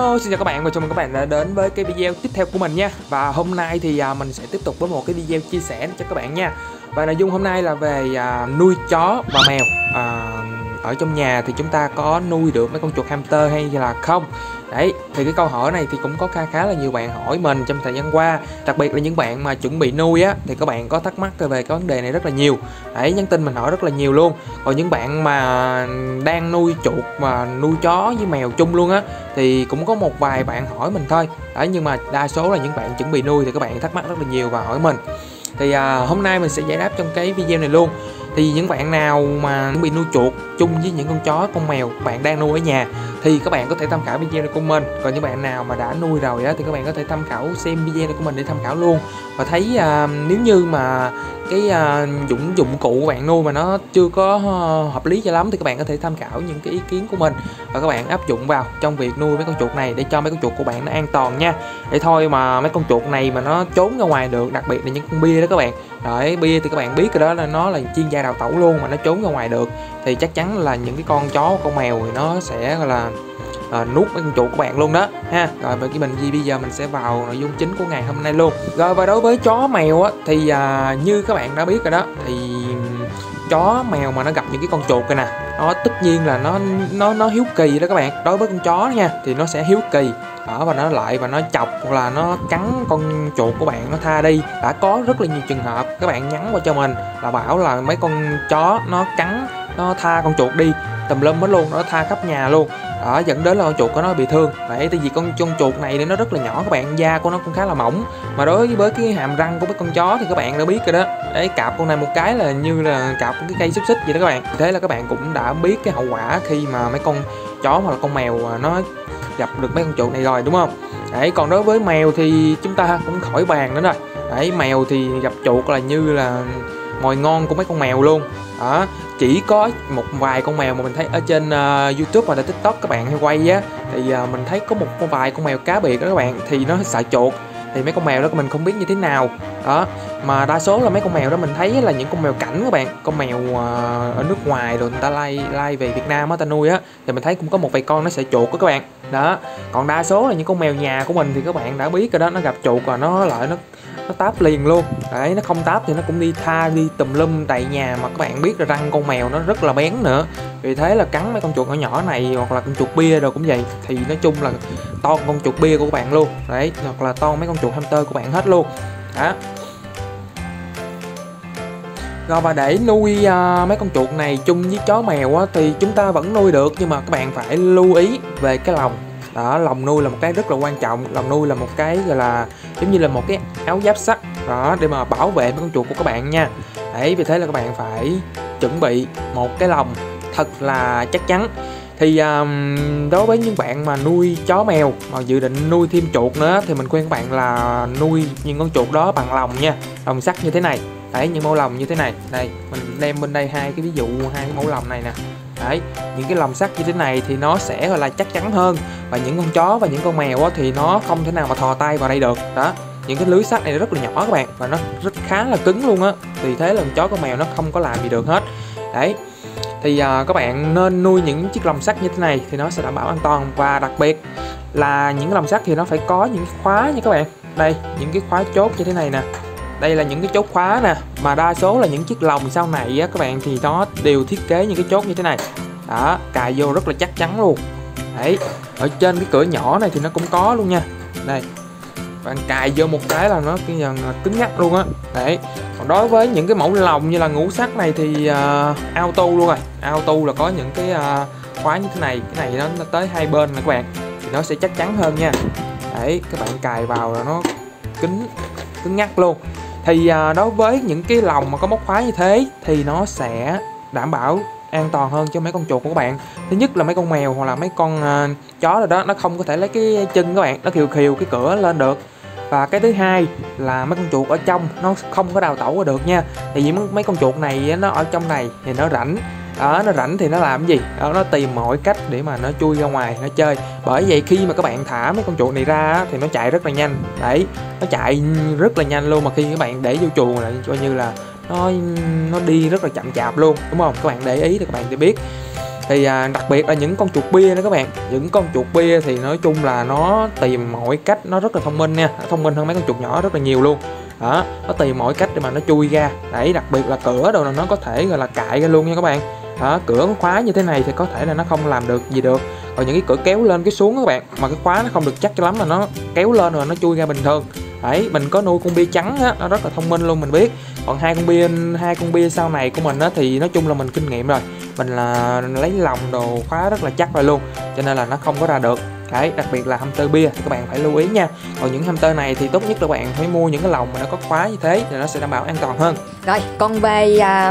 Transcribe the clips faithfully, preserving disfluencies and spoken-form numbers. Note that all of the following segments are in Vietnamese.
Hello, xin chào các bạn và chào mừng các bạn đã đến với cái video tiếp theo của mình nha. Và hôm nay thì à, mình sẽ tiếp tục với một cái video chia sẻ cho các bạn nha. Và nội dung hôm nay là về à, nuôi chó và mèo. à, Ở trong nhà thì chúng ta có nuôi được mấy con chuột hamster hay là không? Đấy, thì cái câu hỏi này thì cũng có khá khá là nhiều bạn hỏi mình trong thời gian qua. Đặc biệt là những bạn mà chuẩn bị nuôi á, thì các bạn có thắc mắc về cái vấn đề này rất là nhiều. Đấy, nhắn tin mình hỏi rất là nhiều luôn. Còn những bạn mà đang nuôi chuột mà nuôi chó với mèo chung luôn á, thì cũng có một vài bạn hỏi mình thôi. Đấy, nhưng mà đa số là những bạn chuẩn bị nuôi thì các bạn thắc mắc rất là nhiều và hỏi mình. Thì à, hôm nay mình sẽ giải đáp trong cái video này luôn. Thì những bạn nào mà chuẩn bị nuôi chuột chung với những con chó, con mèo bạn đang nuôi ở nhà thì các bạn có thể tham khảo video này của mình. Còn những bạn nào mà đã nuôi rồi á thì các bạn có thể tham khảo xem video này của mình để tham khảo luôn. Và thấy à, nếu như mà cái à, dụng dụng cụ của bạn nuôi mà nó chưa có uh, hợp lý cho lắm thì các bạn có thể tham khảo những cái ý kiến của mình và các bạn áp dụng vào trong việc nuôi mấy con chuột này để cho mấy con chuột của bạn nó an toàn nha. Để thôi mà mấy con chuột này mà nó trốn ra ngoài được, đặc biệt là những con bia đó các bạn. Đấy, bia thì các bạn biết rồi đó, là nó là chuyên gia đào tẩu luôn, mà nó trốn ra ngoài được thì chắc chắn là những cái con chó, con mèo thì nó sẽ gọi là À, nuốt mấy con chuột của bạn luôn đó ha. Rồi với cái mình gì bây giờ mình sẽ vào nội dung chính của ngày hôm nay luôn. Rồi và đối với chó mèo á thì à, như các bạn đã biết rồi đó, thì chó mèo mà nó gặp những cái con chuột này nè, nó tất nhiên là nó nó nó hiếu kỳ đó các bạn. Đối với con chó nha thì nó sẽ hiếu kỳ đó, và nó lại và nó chọc hoặc là nó cắn con chuột của bạn, nó tha đi. Đã có rất là nhiều trường hợp các bạn nhắn qua cho mình là bảo là mấy con chó nó cắn, nó tha con chuột đi tùm lum hết luôn, nó tha khắp nhà luôn đó, dẫn đến là con chuột của nó bị thương. Vậy tại vì con con chuột này nó rất là nhỏ các bạn, da của nó cũng khá là mỏng, mà đối với cái hàm răng của mấy con chó thì các bạn đã biết rồi đó. Đấy, cạp con này một cái là như là cạp cái cây xúc xích vậy đó các bạn. Thế là các bạn cũng đã biết cái hậu quả khi mà mấy con chó hoặc là con mèo nó gặp được mấy con chuột này rồi, đúng không? Đấy, còn đối với mèo thì chúng ta cũng khỏi bàn nữa rồi. Đấy, mèo thì gặp chuột là như là mồi ngon của mấy con mèo luôn đó. Chỉ có một vài con mèo mà mình thấy ở trên uh, YouTube hoặc là TikTok các bạn hay quay á, thì uh, mình thấy có một con vài con mèo cá biệt đó các bạn, thì nó sợ chuột. Thì mấy con mèo đó mình không biết như thế nào đó, mà đa số là mấy con mèo đó mình thấy là những con mèo cảnh các bạn. Con mèo uh, ở nước ngoài rồi người ta lai lai về Việt Nam á, ta nuôi á, thì mình thấy cũng có một vài con nó sợ chuột đó các bạn đó. Còn đa số là những con mèo nhà của mình thì các bạn đã biết rồi đó, nó gặp chuột rồi nó lại nó nó táp liền luôn. Đấy, nó không táp thì nó cũng đi tha đi tùm lum đầy nhà, mà các bạn biết là răng con mèo nó rất là bén nữa, vì thế là cắn mấy con chuột nhỏ nhỏ này hoặc là con chuột bia rồi cũng vậy. Thì nói chung là to con chuột bia của các bạn luôn đấy, hoặc là to mấy con chuột hamster của bạn hết luôn đó. Rồi và để nuôi uh, mấy con chuột này chung với chó mèo á, thì chúng ta vẫn nuôi được, nhưng mà các bạn phải lưu ý về cái lồng đó. Lồng nuôi là một cái rất là quan trọng. Lồng nuôi là một cái gọi là giống như là một cái áo giáp sắt đó, để mà bảo vệ mấy con chuột của các bạn nha. Đấy, vì thế là các bạn phải chuẩn bị một cái lồng thật là chắc chắn. Thì um, đối với những bạn mà nuôi chó mèo mà dự định nuôi thêm chuột nữa thì mình khuyên các bạn là nuôi những con chuột đó bằng lồng nha, lồng sắt như thế này. Đấy, những mẫu lồng như thế này. Đây, mình đem bên đây hai cái ví dụ, hai cái mẫu lồng này nè. Đấy, những cái lồng sắt như thế này thì nó sẽ gọi là chắc chắn hơn, và những con chó và những con mèo á, thì nó không thể nào mà thò tay vào đây được đó. Những cái lưới sắt này rất là nhỏ các bạn, và nó rất khá là cứng luôn á, vì thế là con chó con mèo nó không có làm gì được hết. Đấy, thì uh, các bạn nên nuôi những chiếc lồng sắt như thế này thì nó sẽ đảm bảo an toàn. Và đặc biệt là những cái lồng sắt thì nó phải có những cái khóa nha các bạn. Đây, những cái khóa chốt như thế này nè. Đây là những cái chốt khóa nè, mà đa số là những chiếc lồng sau này á các bạn thì nó đều thiết kế những cái chốt như thế này đó, cài vô rất là chắc chắn luôn. Đấy, ở trên cái cửa nhỏ này thì nó cũng có luôn nha. Đây, bạn cài vô một cái là nó cái dần cứng ngắc luôn á. Đấy, còn đối với những cái mẫu lồng như là ngũ sắc này thì uh, auto luôn rồi. Auto là có những cái uh, khóa như thế này, cái này nó, nó tới hai bên nè các bạn, thì nó sẽ chắc chắn hơn nha. Đấy, các bạn cài vào là nó cứng cứng ngắc luôn. Thì uh, đối với những cái lồng mà có móc khóa như thế thì nó sẽ đảm bảo an toàn hơn cho mấy con chuột của các bạn. Thứ nhất là mấy con mèo hoặc là mấy con uh, chó rồi đó, nó không có thể lấy cái chân các bạn, nó khiều khiều cái cửa lên được. Và cái thứ hai là mấy con chuột ở trong nó không có đào tẩu được nha. Thì vì mấy con chuột này nó ở trong này thì nó rảnh đó, nó rảnh thì nó làm cái gì đó, nó tìm mọi cách để mà nó chui ra ngoài nó chơi. Bởi vậy khi mà các bạn thả mấy con chuột này ra thì nó chạy rất là nhanh. Đấy, nó chạy rất là nhanh luôn, mà khi các bạn để vô chuồng là coi như là nó nó đi rất là chậm chạp luôn, đúng không? Các bạn để ý thì các bạn sẽ biết. Thì à, đặc biệt là những con chuột bia đó các bạn. Những con chuột bia thì nói chung là nó tìm mọi cách, nó rất là thông minh nha, thông minh hơn mấy con chuột nhỏ rất là nhiều luôn. Đó, nó tìm mọi cách để mà nó chui ra. Đấy, đặc biệt là cửa đồ là nó có thể gọi là cạy ra luôn nha các bạn. Đó, cửa khóa như thế này thì có thể là nó không làm được gì được. Còn những cái cửa kéo lên cái xuống các bạn, mà cái khóa nó không được chắc cho lắm là nó kéo lên rồi nó chui ra bình thường. Đấy, mình có nuôi con bia trắng á, nó rất là thông minh luôn mình biết. Còn hai con bia hai con bia sau này của mình á thì nói chung là mình kinh nghiệm rồi. Mình là lấy lòng đồ khóa rất là chắc rồi luôn, cho nên là nó không có ra được. Đấy, đặc biệt là hamster bia thì các bạn phải lưu ý nha. Còn những hamster này thì tốt nhất là bạn phải mua những cái lồng mà nó có khóa như thế thì nó sẽ đảm bảo an toàn hơn. Rồi, còn về uh,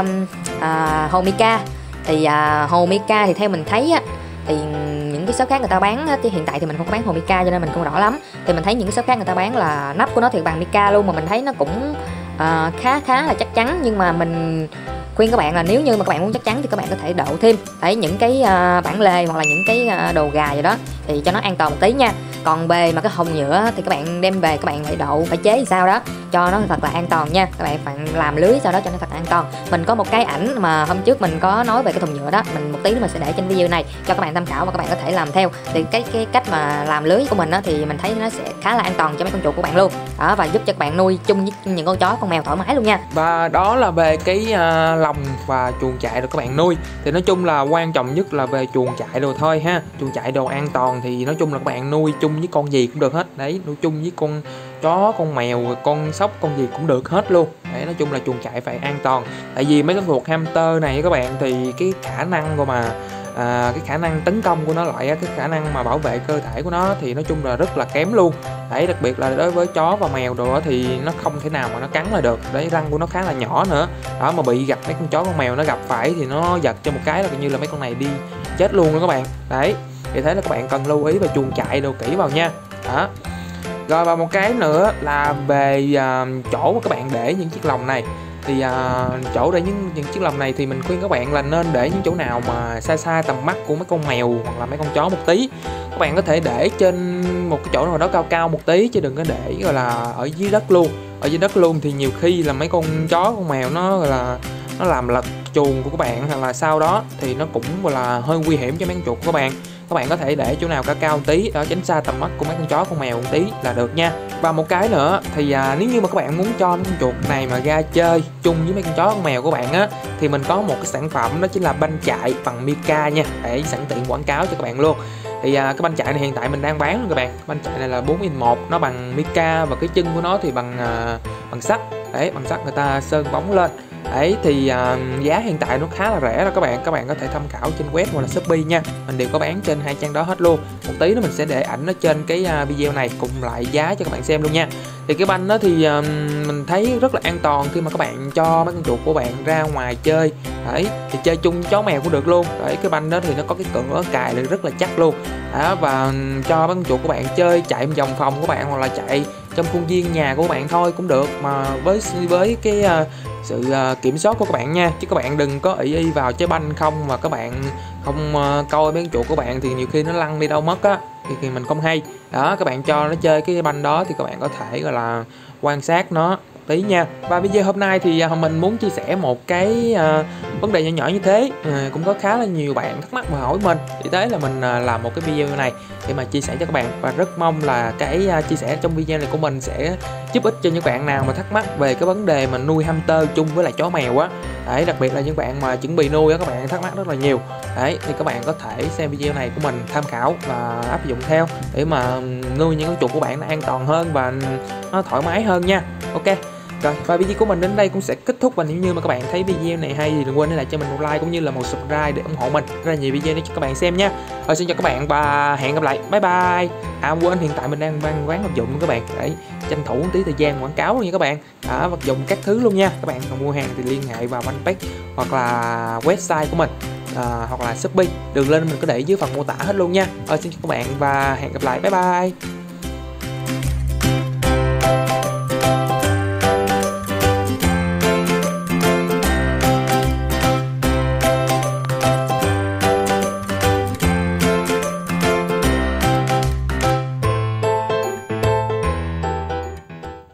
uh, hồ Mica thì uh, hồ Mica thì theo mình thấy á, thì những cái shop khác người ta bán á, thì hiện tại thì mình không có bán hồ Mica cho nên mình không rõ lắm. Thì mình thấy những cái shop khác người ta bán là nắp của nó thì bằng Mica luôn, mà mình thấy nó cũng uh, khá khá là chắc chắn. Nhưng mà mình khuyên các bạn là nếu như mà các bạn muốn chắc chắn thì các bạn có thể đậu thêm đấy những cái uh, bản lề hoặc là những cái uh, đồ gà gì đó thì cho nó an toàn một tí nha. Còn về mà cái hồng nhựa thì các bạn đem về các bạn phải đậu, phải chế sao đó cho nó thật là an toàn nha. Các bạn phải làm lưới sau đó cho nó thật an toàn. Mình có một cái ảnh mà hôm trước mình có nói về cái thùng nhựa đó, mình một tí nữa mình sẽ để trên video này cho các bạn tham khảo và các bạn có thể làm theo. Thì cái cái cách mà làm lưới của mình đó thì mình thấy nó sẽ khá là an toàn cho mấy con chuột của bạn luôn đó, và giúp cho các bạn nuôi chung với những con chó con mèo thoải mái luôn nha. Và đó là về cái uh, lồng và chuồng trại được các bạn nuôi. Thì nói chung là quan trọng nhất là về chuồng trại đồ thôi ha. Chuồng trại đồ an toàn thì nói chung là các bạn nuôi chung với con gì cũng được hết. Đấy, nuôi chung với con chó, con mèo, con sóc, con gì cũng được hết luôn. Đấy, nói chung là chuồng trại phải an toàn. Tại vì mấy cái chuột hamster này các bạn thì cái khả năng của mà à, cái khả năng tấn công của nó lại cái khả năng mà bảo vệ cơ thể của nó thì nói chung là rất là kém luôn. Đấy, đặc biệt là đối với chó và mèo đồ thì nó không thể nào mà nó cắn lại được. Đấy, răng của nó khá là nhỏ nữa. Đó, mà bị gặp mấy con chó con mèo nó gặp phải thì nó giật cho một cái là coi như là mấy con này đi chết luôn đó các bạn. Đấy, thì thế là các bạn cần lưu ý về chuồng trại đồ kỹ vào nha. Đó. Rồi, và một cái nữa là về uh, chỗ mà các bạn để những chiếc lồng này. Thì uh, chỗ để những, những chiếc lồng này thì mình khuyên các bạn là nên để những chỗ nào mà xa xa tầm mắt của mấy con mèo hoặc là mấy con chó một tí. Các bạn có thể để trên một cái chỗ nào đó cao cao một tí, chứ đừng có để gọi là ở dưới đất luôn. Ở dưới đất luôn thì nhiều khi là mấy con chó con mèo nó gọi là nó làm lật chuồng của các bạn, hoặc là sau đó thì nó cũng gọi là hơi nguy hiểm cho mấy con chuột của các bạn. Các bạn có thể để chỗ nào cao cao một tí đó, tránh xa tầm mắt của mấy con chó con mèo một tí là được nha. Và một cái nữa thì à, nếu như mà các bạn muốn cho mấy con chuột này mà ra chơi chung với mấy con chó con mèo của bạn á, thì mình có một cái sản phẩm đó chính là banh chạy bằng Mica nha, để sẵn tiện quảng cáo cho các bạn luôn. Thì à, cái banh chạy này hiện tại mình đang bán luôn các bạn. Banh chạy này là bốn in một, nó bằng Mica và cái chân của nó thì bằng à, bằng sắt. Đấy, bằng sắt người ta sơn bóng lên. Đấy, thì uh, giá hiện tại nó khá là rẻ đó các bạn. Các bạn có thể tham khảo trên web hoặc là Shopee nha. Mình đều có bán trên hai trang đó hết luôn. Một tí nữa mình sẽ để ảnh ở trên cái uh, video này cùng lại giá cho các bạn xem luôn nha. Thì cái banh đó thì uh, mình thấy rất là an toàn khi mà các bạn cho mấy con chuột của bạn ra ngoài chơi. Đấy, thì chơi chung chó mèo cũng được luôn. Đấy, cái banh đó thì nó có cái cửa cài lại rất là chắc luôn. Đó, và cho mấy con chuột của bạn chơi chạy vòng phòng của bạn hoặc là chạy trong khuôn viên nhà của bạn thôi cũng được, mà với với cái uh, sự uh, kiểm soát của các bạn nha, chứ các bạn đừng có ỷ y vào trái banh không mà các bạn không uh, coi mấy con chuột của bạn thì nhiều khi nó lăn đi đâu mất á, thì, thì mình không hay. Đó, các bạn cho nó chơi cái banh đó thì các bạn có thể gọi là quan sát nó tí nha. Và video hôm nay thì uh, mình muốn chia sẻ một cái uh, vấn đề nhỏ nhỏ như thế. Uh, cũng có khá là nhiều bạn thắc mắc và hỏi mình, vì thế là mình uh, làm một cái video này để mà chia sẻ cho các bạn, và rất mong là cái uh, chia sẻ trong video này của mình sẽ giúp ích cho những bạn nào mà thắc mắc về cái vấn đề mà nuôi hamster chung với lại chó mèo á. Đấy, đặc biệt là những bạn mà chuẩn bị nuôi á, các bạn thắc mắc rất là nhiều. Đấy, thì các bạn có thể xem video này của mình tham khảo và áp dụng theo để mà nuôi những con chuột của bạn nó an toàn hơn và nó thoải mái hơn nha. Ok. Rồi, và video của mình đến đây cũng sẽ kết thúc, và nếu như mà các bạn thấy video này hay thì đừng quên để lại cho mình một like cũng như là một subscribe để ủng hộ mình rất là nhiều video để cho các bạn xem nha. Rồi, xin chào các bạn và hẹn gặp lại. Bye bye. À quên, hiện tại mình đang bán quán vật dụng luôn các bạn. Đấy, tranh thủ một tí thời gian quảng cáo luôn nha các bạn. À, vật dụng các thứ luôn nha. Các bạn cần mua hàng thì liên hệ vào fanpage hoặc là website của mình. À, hoặc là Shopee, đường link mình có để dưới phần mô tả hết luôn nha. Rồi, xin chào các bạn và hẹn gặp lại. Bye bye.